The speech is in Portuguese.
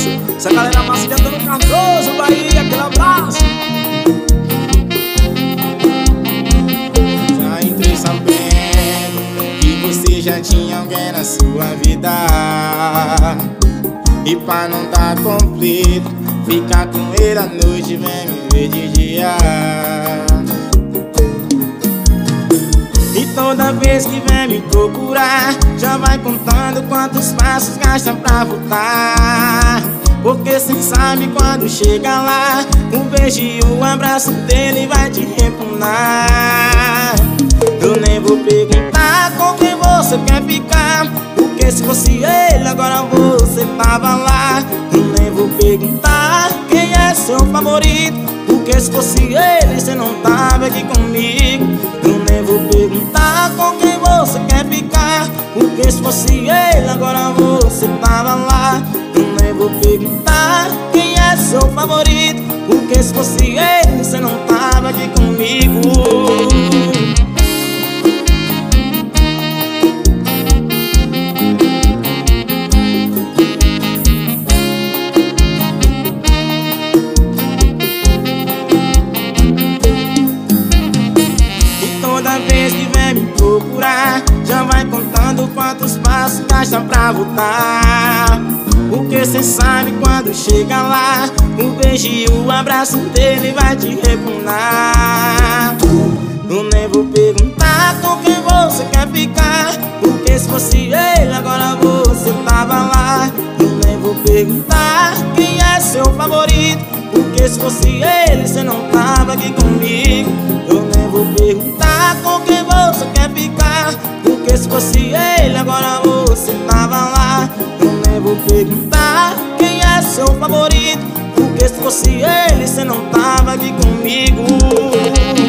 Márcio, essa galera massa de Antônio Cardoso, Bahia, aquele abraço. Já entrei sabendo que você já tinha alguém na sua vida, e pra não dar conflito, ficar com ele à noite, vem me ver de dia. E toda vez que vem me procurar, já vai contando quantos passos gasta pra voltar. Porque cê sabe quando chega lá, um beijo e um abraço dele vai te repugnar. Eu nem vou perguntar com quem você quer ficar, porque se fosse ele agora você tava lá. Eu nem vou perguntar quem é seu favorito, porque se fosse ele cê não tava aqui comigo. Eu nem vou perguntar com quem você quer ficar, porque se fosse ele agora você tava lá. Eu nem vou perguntar quem é seu favorito, porque se fosse ele cê não tava aqui comigo. Toda vez que vem me procurar, já vai contando quantos passos gasta pra voltar. Porque cê sabe quando chega lá, o beijo e o abraço dele vai te repugnar. Eu nem vou perguntar com quem você quer ficar, porque se fosse ele agora você tava lá. Eu nem vou perguntar quem é seu favorito, porque se fosse ele cê não tava aqui comigo. Eu nem vou perguntar com quem você quer ficar, porque se fosse ele agora você tava lá. Eu nem vou perguntar quem é seu favorito, porque se fosse ele cê não tava aqui comigo.